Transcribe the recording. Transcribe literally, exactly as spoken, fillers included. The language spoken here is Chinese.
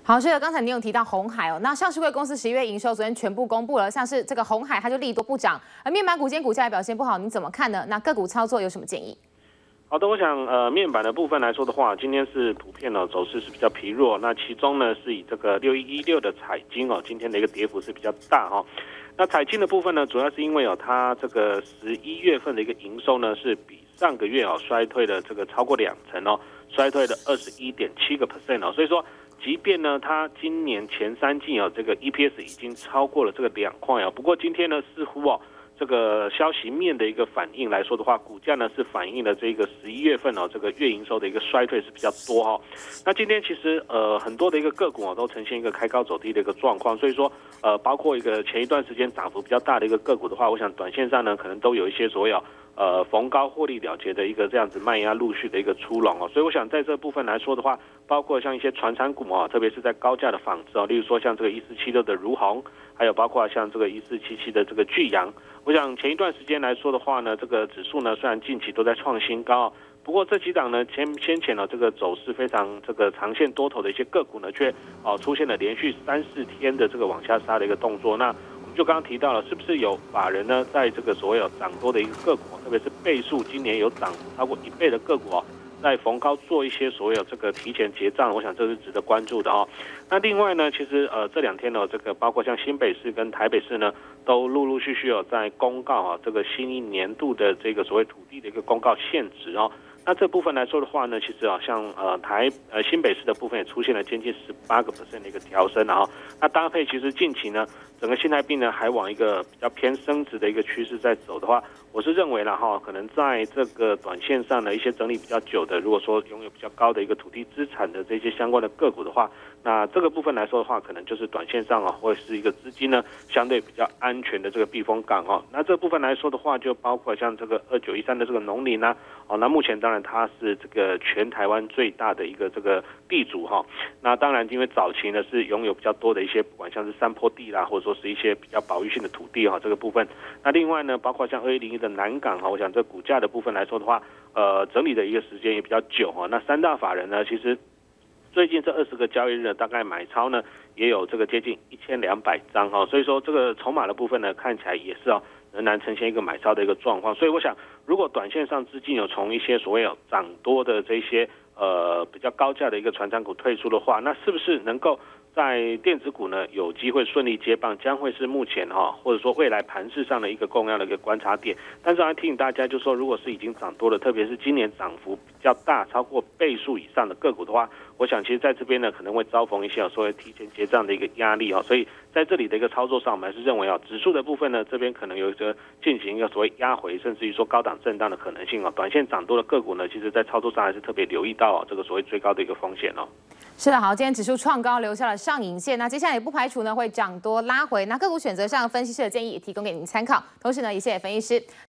好，是的，刚才你有提到鸿海哦，那上市柜公司十一月营收昨天全部公布了，像是这个鸿海它就利多不涨，而面板股今天股价也表现不好，你怎么看呢？那个股操作有什么建议？ 好的，我想呃面板的部分来说的话，今天是普遍呢走势是比较疲弱，那其中呢是以这个六一一六的彩晶哦，今天的一个跌幅是比较大哈、哦。那彩晶的部分呢，主要是因为哦它这个十一月份的一个营收呢是比上个月哦衰退了这个超过两成哦，衰退了二十一点七个 percent 哦，所以说。即便呢，它今年前三季啊，这个 E P S 已经超过了这个两块啊。不过今天呢，似乎哦，这个消息面的一个反应来说的话，股价呢是反映了这个十一月份哦，这个月营收的一个衰退是比较多哈、哦。那今天其实呃很多的一个个股哦，都呈现一个开高走低的一个状况，所以说呃包括一个前一段时间涨幅比较大的一个个股的话，我想短线上呢可能都有一些所谓呃逢高获利了结的一个这样子卖压陆续的一个出笼哦，所以我想在这部分来说的话，包括像一些传产股啊，特别是在高价的纺织啊，例如说像这个一四七六的如虹，还有包括像这个一四七七的这个巨阳，我想前一段时间来说的话呢，这个指数呢虽然近期都在创新高，不过这几档呢先先前呢这个走势非常这个长线多头的一些个股呢，却哦出现了连续三四天的这个往下杀的一个动作，那。就刚刚提到了，是不是有法人呢，在这个所谓有涨多的一个个股，特别是倍数今年有涨超过一倍的个股哦，在逢高做一些所谓有这个提前结账，我想这是值得关注的哦。那另外呢，其实呃这两天呢，这个包括像新北市跟台北市呢，都陆陆续续有在公告啊，这个新一年度的这个所谓土地的一个公告限值哦。那这部分来说的话呢，其实啊，像呃台呃新北市的部分也出现了接近十八个 percent 的一个调升，然后那搭配其实近期呢，整个新台币呢还往一个比较偏升值的一个趋势在走的话，我是认为了哈，可能在这个短线上的一些整理比较久的，如果说拥有比较高的一个土地资产的这些相关的个股的话，那这个部分来说的话，可能就是短线上啊，会是一个资金呢相对比较安全的这个避风港哦。那这部分来说的话，就包括像这个二九一三的这个农林啊，哦，那目前当然它是这个全台湾最大的一个这个地主哈、哦。那当然因为早期呢是拥有比较多的一些，不管像是山坡地啦，或者说是一些比较保育性的土地哈、哦，这个部分。那另外呢，包括像二一零一的南港哈，我想这股价的部分来说的话，呃，整理的一个时间也比较久哈、哦。那三大法人呢，其实。最近这二十个交易日呢，大概买超呢也有这个接近一千两百张哈，所以说这个筹码的部分呢，看起来也是哦，仍然呈现一个买超的一个状况。所以我想，如果短线上资金有从一些所谓有涨多的这些呃比较高价的一个传产股退出的话，那是不是能够在电子股呢有机会顺利接棒，将会是目前哈、哦、或者说未来盘势上的一个重要的一个观察点。但是还提醒大家，就是说如果是已经涨多了，特别是今年涨幅比较大，超过倍数以上的个股的话，我想其实在这边呢可能会遭逢一些所谓提前结账的一个压力哦，所以在这里的一个操作上，我们还是认为啊，指数的部分呢这边可能有一个进行一个所谓压回，甚至于说高档震荡的可能性哦。短线涨多的个股呢，其实在操作上还是特别留意到、哦、这个所谓追高的一个风险哦。 是的，好，今天指数创高，留下了上影线。那接下来也不排除呢会涨多拉回。那个股选择上，分析师的建议也提供给您参考。同时呢，也谢谢分析师。